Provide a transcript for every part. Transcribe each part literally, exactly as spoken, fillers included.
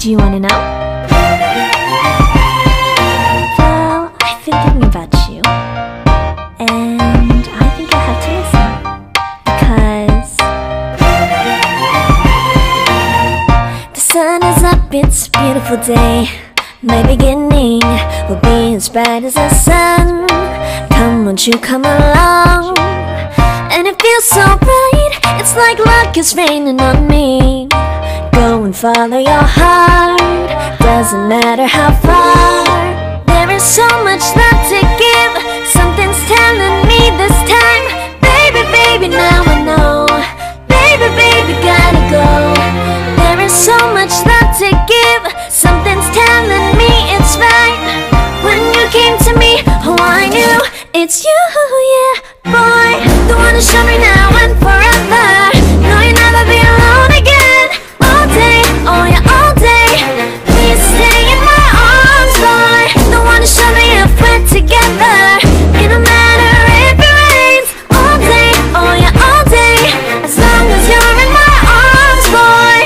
Do you wanna know? Well, I've been thinking about you, and I think I have to listen, because the sun is up, it's a beautiful day. My beginning will be as bright as the sun. Come, won't you come along? And it feels so bright, it's like luck is raining on me. Go and follow your heart, doesn't matter how far. There is so much love to give, something's telling me this time. Baby, baby, now I know. Baby, baby, gotta go. There is so much love to give, something's telling me it's right. When you came to me, oh I knew it's you, yeah, boy. The one to show me now and forever. No, you'll never be alone again. All day, oh yeah, all day. Please stay in my arms, boy. The one to show me if we're together. It don't matter if it rains. All day, oh yeah, all day. As long as you're in my arms, boy.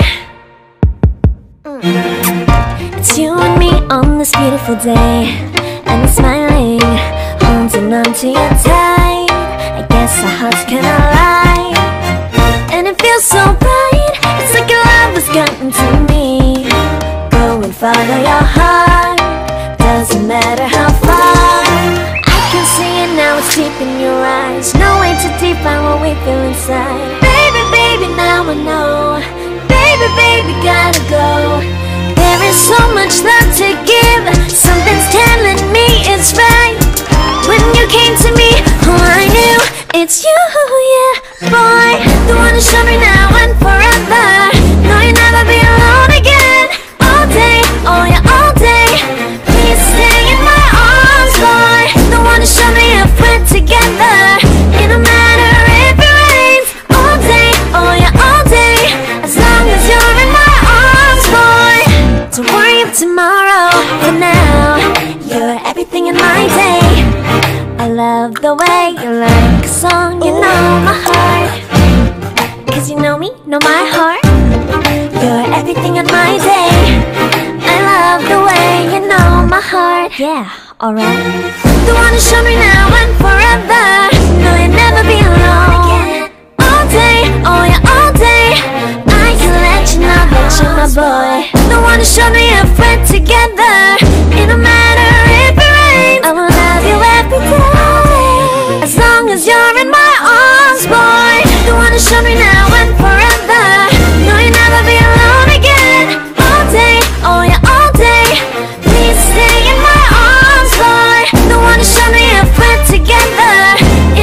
mm. It's you and me on this beautiful day, and I'm smiling, holding on to you tight. I guess our hearts cannot lie, and it feels so bright. It's like your love has gotten to me. Go and follow your heart, doesn't matter how far. I can see it now, it's deep in your eyes. No way to define what we feel inside. Baby, baby, now I know. Baby, baby, gotta go. There is so much love to give, something's telling me it's right. When you came to me, oh I knew it's you, yeah, boy. The one to show me now and forever. No, you'll never be alone again. All day, oh yeah, all day. Please stay in my arms, boy. The one to show me if we're together. It don't matter if it rains. All day, oh yeah, all day. As long as you're in my arms, boy. Don't worry of tomorrow, for now you're everything in my day. I love the way you like a song, you know my heart. Cause you know me, know my heart. You're everything in my day. I love the way you know my heart. Yeah, alright. The one to show me now and forever. No, you'll never be alone. All day, oh yeah, all day. I can let you know that you're my boy. The one to show me if we're together. It don't matter if it rains. I will love you every day. As long as you're in my arms, boy. The one to show me now and forever. No, you'll never be alone again. All day, oh yeah, all day. Please stay in my arms, boy. The one to show me if we're together.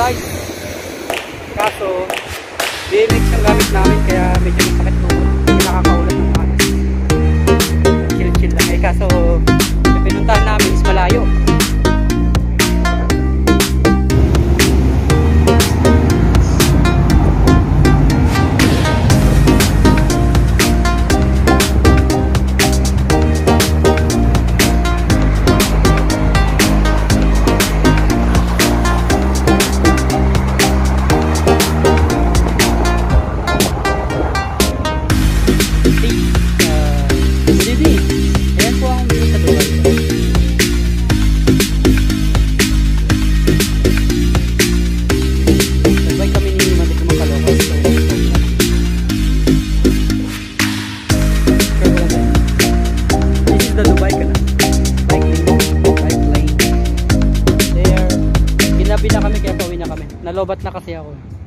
size. Kaso, B M X ang gamit namin kaya medyo masakit po. Hindi nakakaulan ng manas. Chill-chill lang. Eh kaso, yung pinuntahan namin is malayo. Nalobat na kasi ako.